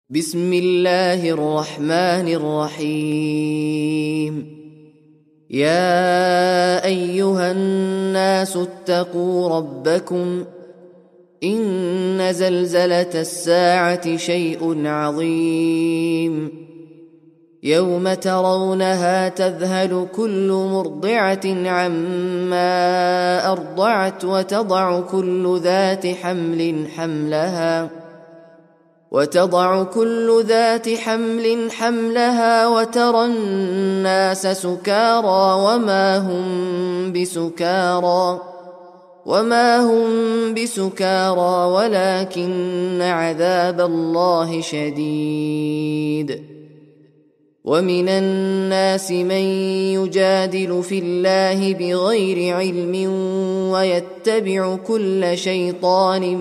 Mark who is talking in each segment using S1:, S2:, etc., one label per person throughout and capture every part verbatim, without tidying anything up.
S1: بسم الله الرحمن الرحيم. يا أيها الناس اتقوا ربكم إن زلزلة الساعة شيء عظيم يوم ترونها تذهل كل مرضعة عما أرضعت وتضع كل ذات حمل حملها وتضع كل ذات حمل حملها وترى الناس سكارى وما هم بسكارى وما هم بسكارى ولكن عذاب الله شديد. ومن الناس من يجادل في الله بغير علم ويتبع كل شيطان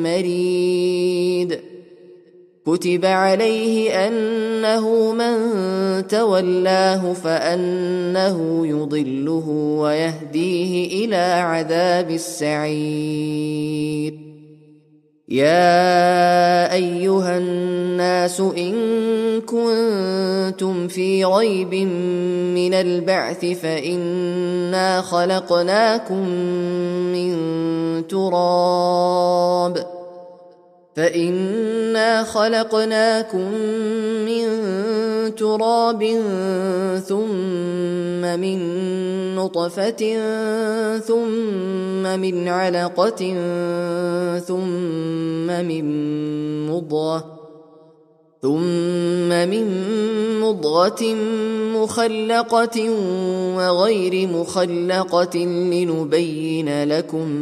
S1: مريد. كتب عليه أنه من تولاه فأنه يضله ويهديه إلى عذاب السعير. يا أيها الناس إن كنتم في ريب من البعث فإنا خلقناكم من تراب فإنا خلقناكم من تراب ثم من نطفة ثم من علقة ثم من مضغة ثم من مضغة مخلقة وغير مخلقة لنبين لكم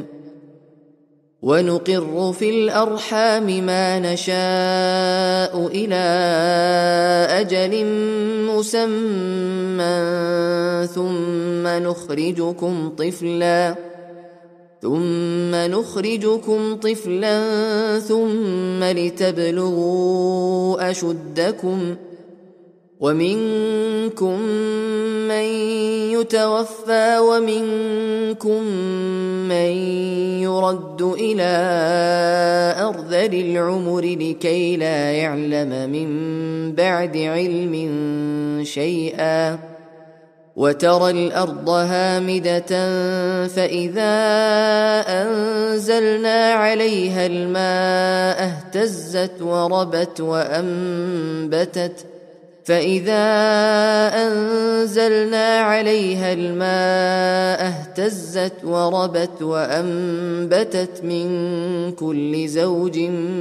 S1: ونقر في الأرحام ما نشاء إلى أجل مسمى ثم نخرجكم طفلا ثم نخرجكم طفلا ثم لتبلغوا أشدكم ومنكم من يتوفى ومنكم من يرد إلى أرذل العمر لكي لا يعلم من بعد علم شيئا. وترى الأرض هامدة فإذا أنزلنا عليها الماء اهتزت وربت وأنبتت فإذا أنزلنا عليها الماء اهتزت وربت وأنبتت من كل زوج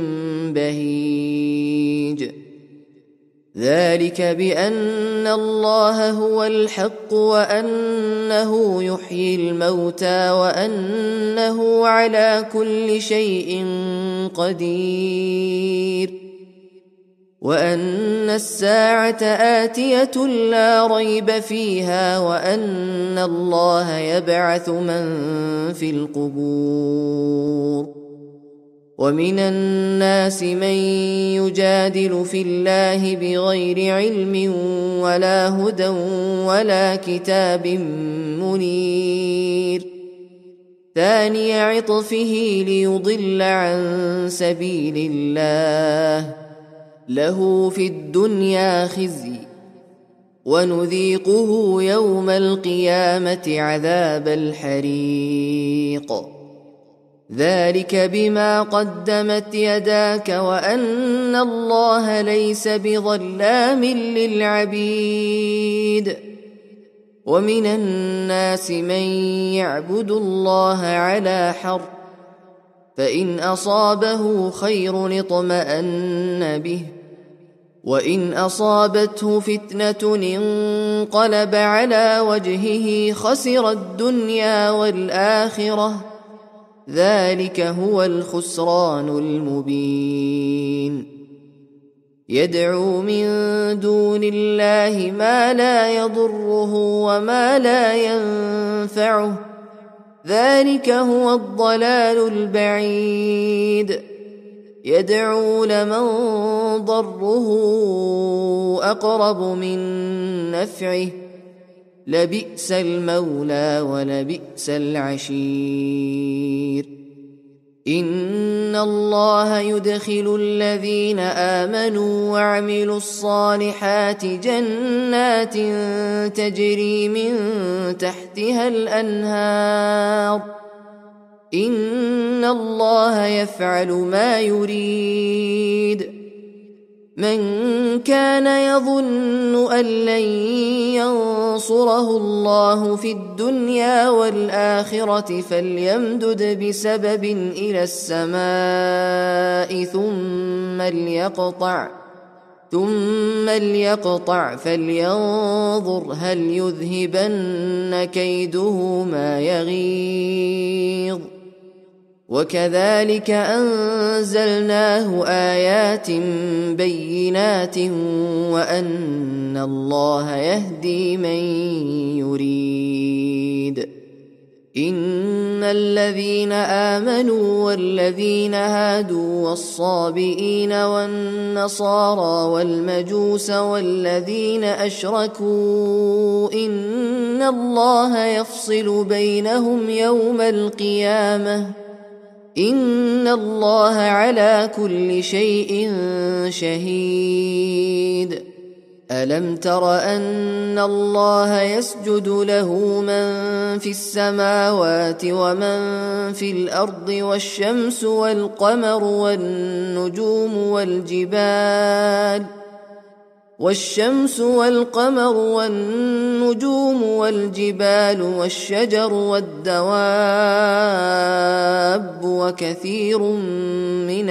S1: بهيج. ذلك بأن الله هو الحق وأنه يحيي الموتى وأنه على كل شيء قدير وأن الساعة آتية لا ريب فيها وأن الله يبعث من في القبور. ومن الناس من يجادل في الله بغير علم ولا هدى ولا كتاب منير. ثاني عطفه ليضل عن سبيل الله له في الدنيا خزي ونذيقه يوم القيامة عذاب الحريق. ذلك بما قدمت يداك وأن الله ليس بظلام للعبيد. ومن الناس من يعبد الله على حرف فإن أصابه خير اطمأن به وإن أصابته فتنة انقلب على وجهه خسر الدنيا والآخرة ذلك هو الخسران المبين. يدعو من دون الله ما لا يضره وما لا ينفعه ذلك هو الضلال البعيد. يدعو لمن ضره أقرب من نفعه لبئس المولى ولبئس العشير. إن الله يدخل الذين آمنوا وعملوا الصالحات جنات تجري من تحتها الأنهار إن الله يفعل ما يريد. من كان يظن أن لن ينصره الله في الدنيا والآخرة فليمدد بسبب إلى السماء ثم ليقطع ثم ليقطع فلينظر هل يذهبن كيده ما يغيظ. وكذلك أنزلناه آيات بينات وأن الله يهدي من يريد. إن الذين آمنوا والذين هادوا والصابئين والنصارى والمجوس والذين أشركوا إن الله يفصل بينهم يوم القيامة إن الله على كل شيء شهيد. ألم تر أن الله يسجد له من في السماوات ومن في الأرض والشمس والقمر والنجوم والجبال والشمس والقمر والنجوم والجبال والشجر والدواب وكثير من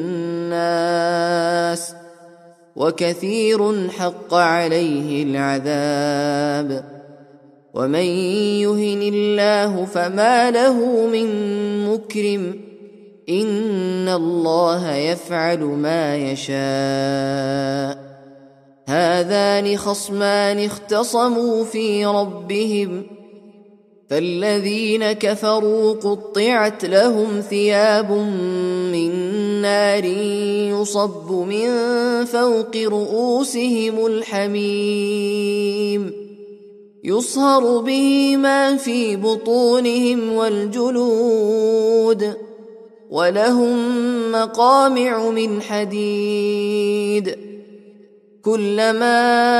S1: الناس وكثير حق عليه العذاب. ومن يهن الله فما له من مكرم إن الله يفعل ما يشاء. هذان خصمان اختصموا في ربهم فالذين كفروا قطعت لهم ثياب من نار يصب من فوق رؤوسهم الحميم يصهر به ما في بطونهم والجلود ولهم مقامع من حديد كلما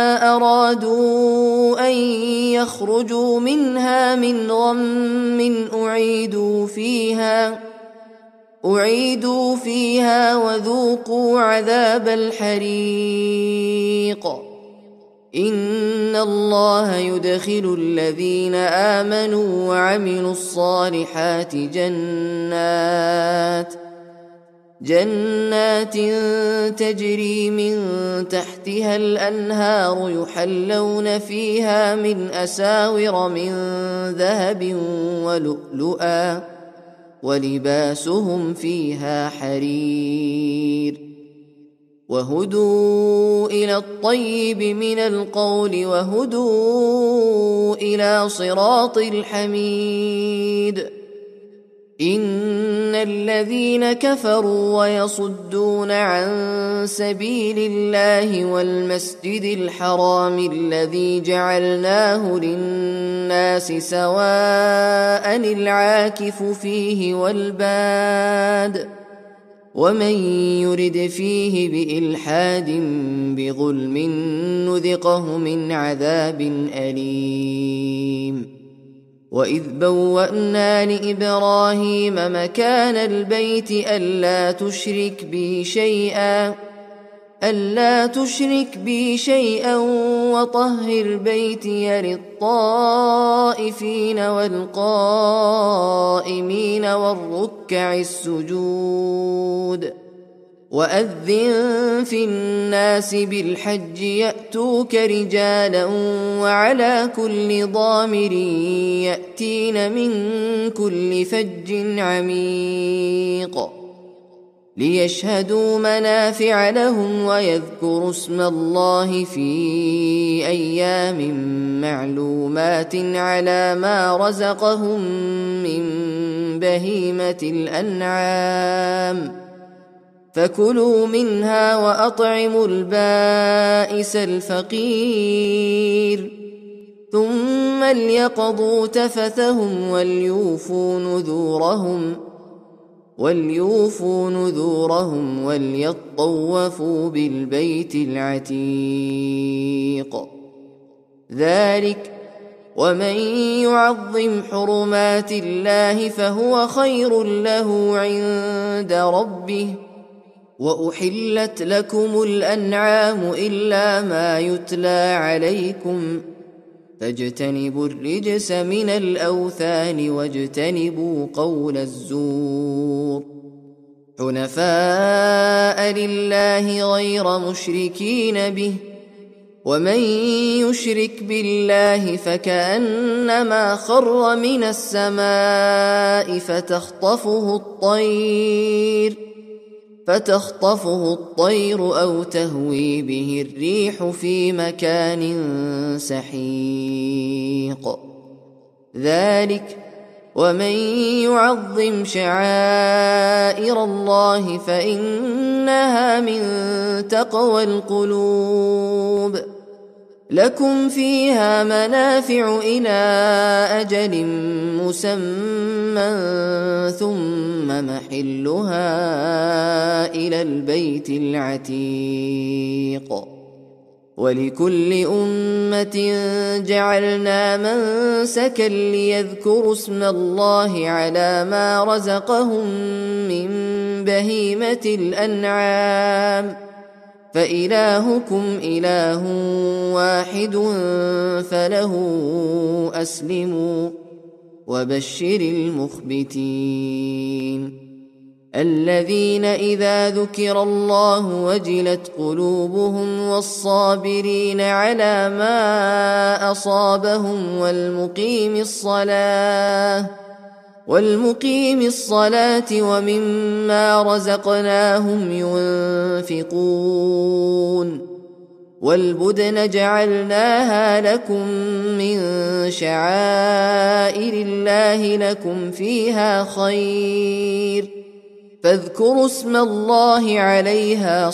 S1: أرادوا أن يخرجوا منها من غم أعيدوا فيها أعيدوا فيها وذوقوا عذاب الحريق. إن الله يدخل الذين آمنوا وعملوا الصالحات جنات جنات تجري من تحتها الأنهار يحلون فيها من أساور من ذهب ولؤلؤا ولباسهم فيها حرير وهدوا إلى الطيب من القول وهدوا إلى صراط الحميد. إن الذين كفروا ويصدون عن سبيل الله والمسجد الحرام الذي جعلناه للناس سواء العاكف فيه والباد ومن يرد فيه بإلحاد بظلم نذقه من عذاب أليم. وإذ بوأنا لإبراهيم مكان البيت ألا تشرك بي شيئا ألا تشرك بي شيئا وطهر بيتي للطائفين والقائمين والركع السجود. وأذن في الناس بالحج يأتوك رجالا وعلى كل ضامر يأتين من كل فج عميق ليشهدوا منافع لهم ويذكروا اسم الله في أيام معلومات على ما رزقهم من بهيمة الأنعام فكلوا منها وأطعموا البائس الفقير ثم ليقضوا تفثهم وليوفوا نذورهم وليوفوا نذورهم وليطوفوا بالبيت العتيق. ذلك ومن يعظم حرمات الله فهو خير له عند ربه. وأحلت لكم الأنعام إلا ما يتلى عليكم فاجتنبوا الرجس من الأوثان واجتنبوا قول الزور حنفاء لله غير مشركين به ومن يشرك بالله فكأنما خر من السماء فتخطفه الطير فتخطفه الطير أو تهوي به الريح في مكان سحيق. ذلك ومن يعظم شعائر الله فإنها من تقوى القلوب. لكم فيها منافع إلى أجل مسمى ثم محلها إلى البيت العتيق. ولكل أمة جعلنا منسكا ليذكروا اسم الله على ما رزقهم من بهيمة الأنعام فإلهكم إله واحد فله أسلموا وبشر المخبتين الذين إذا ذكر الله وجلت قلوبهم والصابرين على ما أصابهم والمقيم الصلاة والمقيم الصلاة ومما رزقناهم ينفقون والبدن جعلناها لكم من شعائر الله لكم فيها خير فاذكروا اسم الله عليها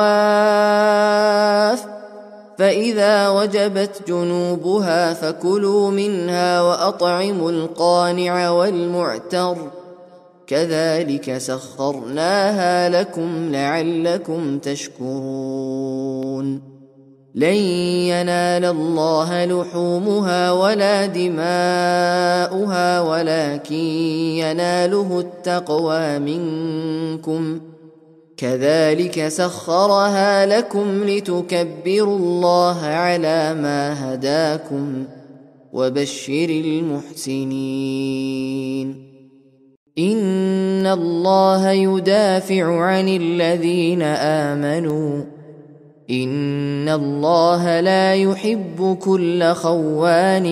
S1: صواف فإذا وجبت جنوبها فكلوا منها وأطعموا القانع والمعتر كذلك سخرناها لكم لعلكم تشكرون. لن ينال الله لحومها ولا دماؤها ولكن يناله التقوى منكم كذلك سخرها لكم لتكبروا الله على ما هداكم وبشر المحسنين. إن الله يدافع عن الذين آمنوا إن الله لا يحب كل خوان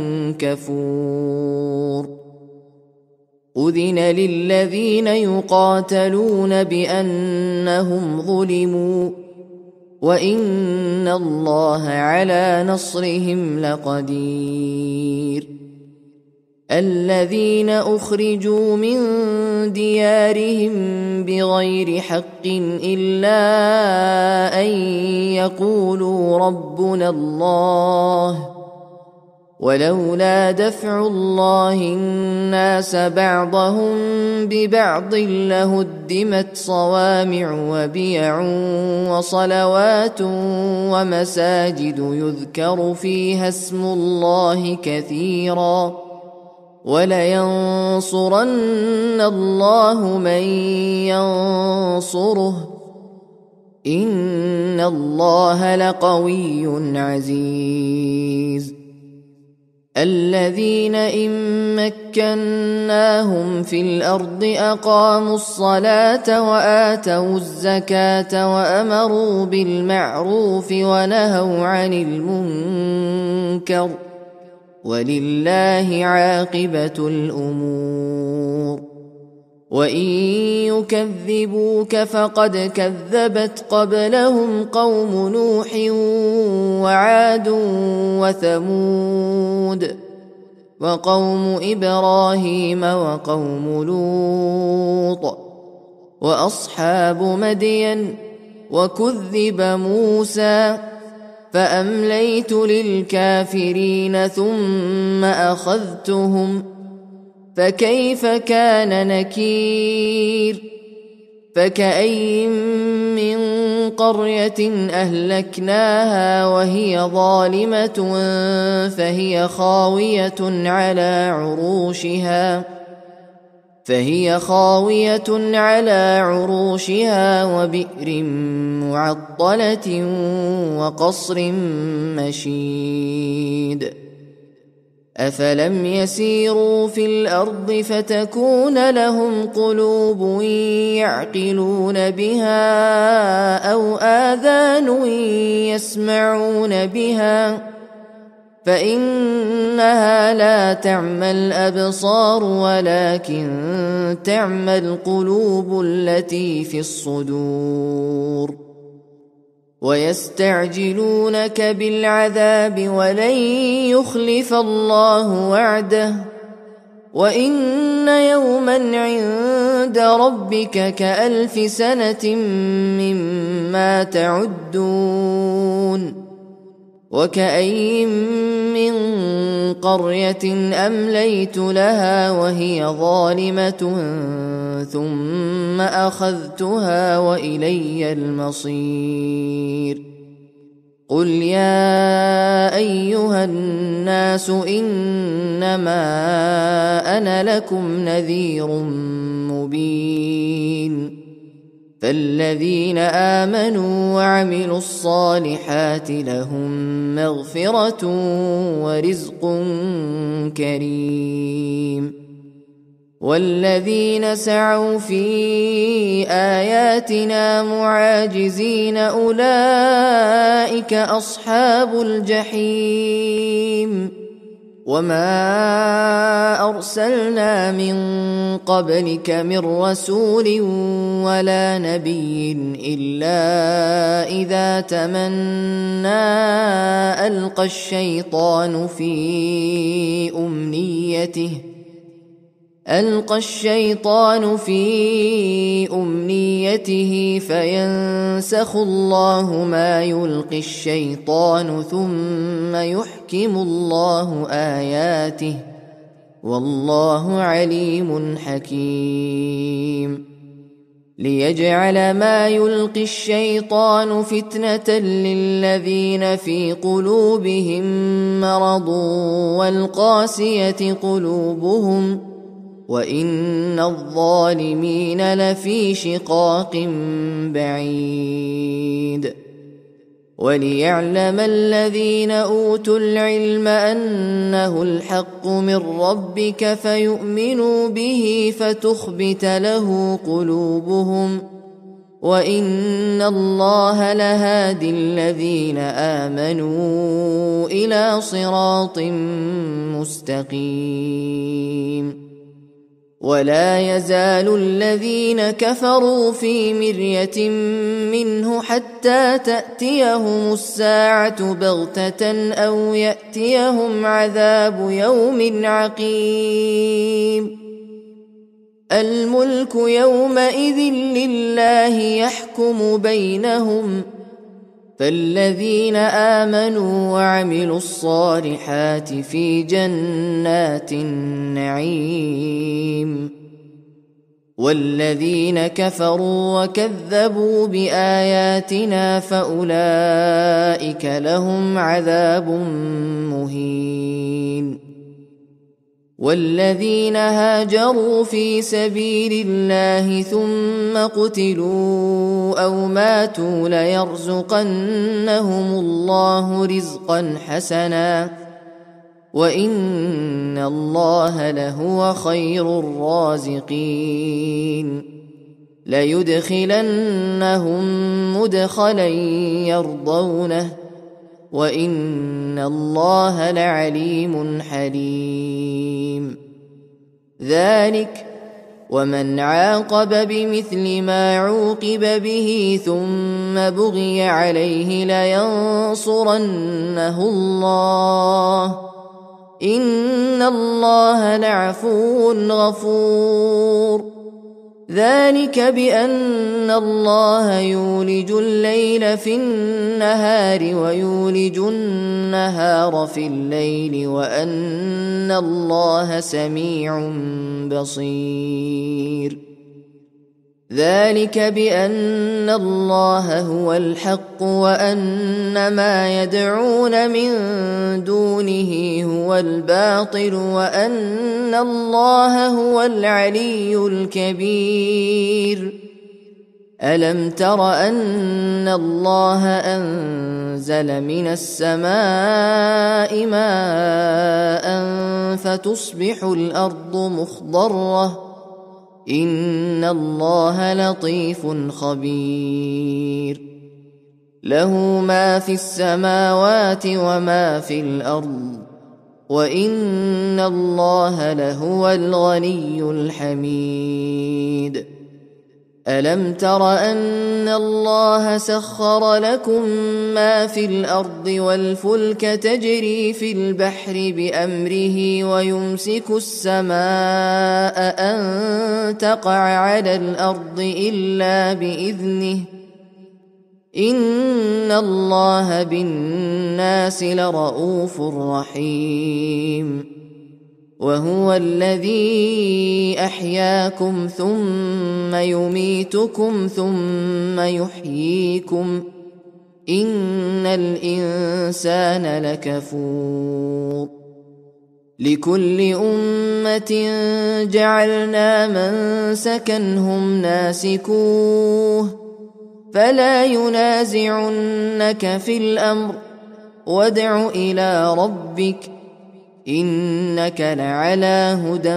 S1: كفور. أذن للذين يقاتلون بأنهم ظلموا وإن الله على نصرهم لقدير. الذين أخرجوا من ديارهم بغير حق إلا أن يقولوا ربنا الله ولولا دفع الله الناس بعضهم ببعض لهدمت صوامع وبيع وصلوات ومساجد يذكر فيها اسم الله كثيرا ولينصرن الله من ينصره إن الله لقوي عزيز. الذين إن مكناهم في الأرض أقاموا الصلاة وآتوا الزكاة وأمروا بالمعروف ونهوا عن المنكر ولله عاقبة الأمور. وإن يكذبوك فقد كذبت قبلهم قوم نوح وعاد وثمود وقوم إبراهيم وقوم لوط وأصحاب مدين وكذب موسى فأمليت للكافرين ثم أخذتهم فكيف كان نكير فكأي من قرية أهلكناها وهي ظالمة فهي خاوية على عروشها فهي خاوية على عروشها وبئر معطلة وقصر مشيد أفلم يسيروا في الأرض فتكون لهم قلوب يعقلون بها أو آذان يسمعون بها فإنها لا تعمى الأبصار ولكن تعمى القلوب التي في الصدور ويستعجلونك بالعذاب ولن يخلف الله وعده وإن يوما عند ربك كألف سنة مما تعدون وكأي من قرية أمليت لها وهي ظالمة ثم أخذتها وإلي المصير قل يا أيها الناس إنما أنا لكم نذير مبين فالذين آمنوا وعملوا الصالحات لهم مغفرة ورزق كريم والذين سعوا في آياتنا معاجزين أولئك أصحاب الجحيم وما أرسلنا من قبلك من رسول ولا نبي إلا إذا تمنى ألقى الشيطان في أمنيته ألقى الشيطان في أمنيته فينسخ الله ما يلقي الشيطان ثم يحكم الله آياته والله عليم حكيم ليجعل ما يلقي الشيطان فتنة للذين في قلوبهم مرض والقاسية قلوبهم وإن الظالمين لفي شقاق بعيد وليعلم الذين أوتوا العلم أنه الحق من ربك فيؤمنوا به فتخبت له قلوبهم وإن الله لهادي الذين آمنوا إلى صراط مستقيم ولا يزال الذين كفروا في مرية منه حتى تأتيهم الساعة بغتة أو يأتيهم عذاب يوم عقيم الملك يومئذ لله يحكم بينهم فالذين آمنوا وعملوا الصالحات في جنات النعيم والذين كفروا وكذبوا بآياتنا فأولئك لهم عذاب مهين والذين هاجروا في سبيل الله ثم قتلوا أو ماتوا ليرزقنهم الله رزقا حسنا وإن الله لهو خير الرازقين ليدخلنهم مدخلا يرضونه وإن الله لعليم حليم ذلك ومن عاقب بمثل ما عوقب به ثم بغي عليه لينصرنه الله إن الله لعفو غفور ذلك بأن الله يولج الليل في النهار ويولج النهار في الليل وأن الله سميع بصير. ذلك بأن الله هو الحق وأن ما يدعون من دونه هو الباطل وأن الله هو العلي الكبير. ألم تر أن الله أنزل من السماء ماء فتصبح الأرض مخضرة إن الله لطيف خبير. له ما في السماوات وما في الأرض وإن الله لهو الغني الحميد. ألم تر أن الله سخر لكم ما في الأرض والفلك تجري في البحر بأمره ويمسك السماء أن تقع على الأرض إلا بإذنه إن الله بالناس لرؤوف رحيم. وهو الذي أحياكم ثم يميتكم ثم يحييكم إن الإنسان لكفور. لكل أمة جعلنا منسكا هم ناسكوه فلا ينازعنك في الأمر وادع إلى ربك إنك لعلى هدى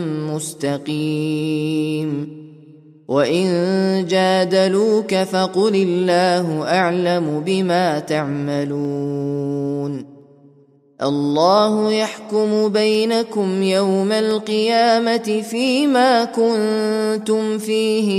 S1: مستقيم. وإن جادلوك فقل الله أعلم بما تعملون. الله يحكم بينكم يوم القيامة فيما كنتم فيه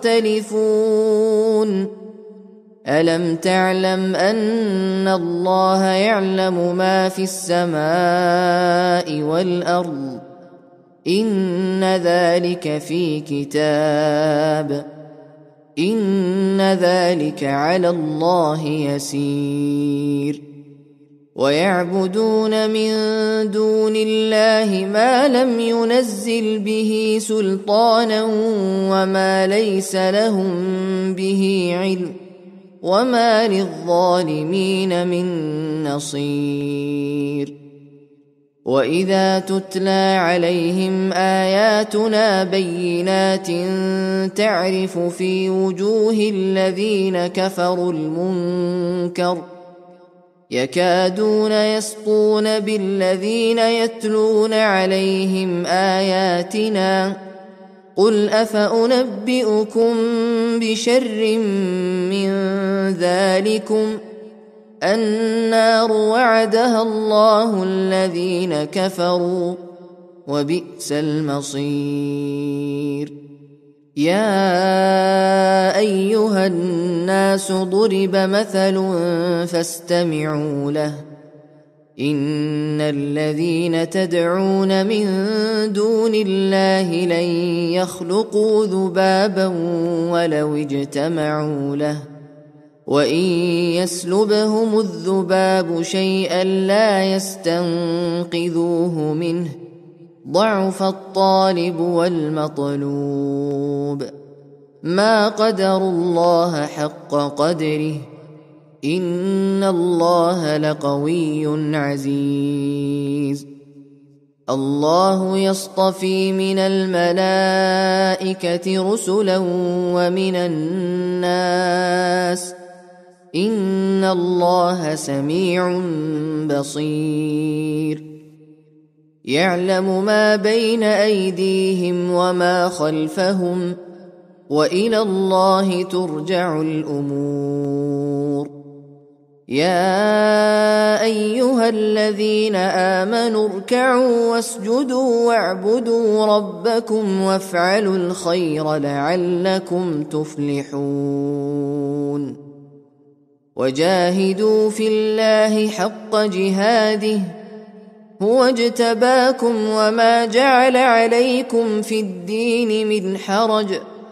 S1: تختلفون. ألم تعلم أن الله يعلم ما في السماء والأرض إن ذلك في كتاب إن ذلك على الله يسير. ويعبدون من دون الله ما لم ينزل به سلطانا وما ليس لهم به علم وما للظالمين من نصير. وإذا تتلى عليهم آياتنا بينات تعرف في وجوه الذين كفروا المنكر يكادون يسطون بالذين يتلون عليهم آياتنا قل أفأنبئكم بشر من ذلكم النار وعدها الله الذين كفروا وبئس المصير. يا أيها الناس ضرب مثل فاستمعوا له إن الذين تدعون من دون الله لن يخلقوا ذبابا ولو اجتمعوا له وإن يسلبهم الذباب شيئا لا يستنقذوه منه ضعف الطالب والمطلوب. ما قدروا الله حق قدره إن الله لقوي عزيز. الله يصطفي من الملائكة رسلا ومن الناس إن الله سميع بصير. يعلم ما بين أيديهم وما خلفهم وإلى الله ترجع الأمور. يا أيها الذين آمنوا اركعوا واسجدوا واعبدوا ربكم وافعلوا الخير لعلكم تفلحون. وجاهدوا في الله حق جهاده هو اجتباكم وما جعل عليكم في الدين من حرج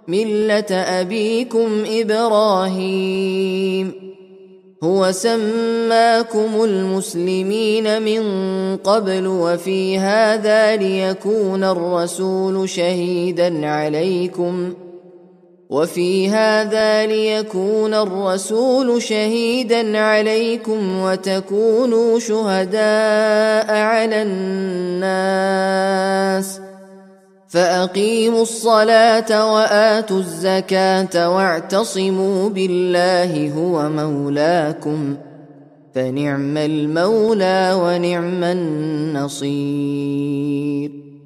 S1: ملة أبيكم إبراهيم هو سماكم المسلمين من قبل وفي هذا ليكون الرسول شهيدا عليكم وفي هذا ليكون الرسول شهيدا عليكم وتكونوا شهداء على الناس فأقيموا الصلاة وآتوا الزكاة واعتصموا بالله هو مولاكم فنعم المولى ونعم النصير.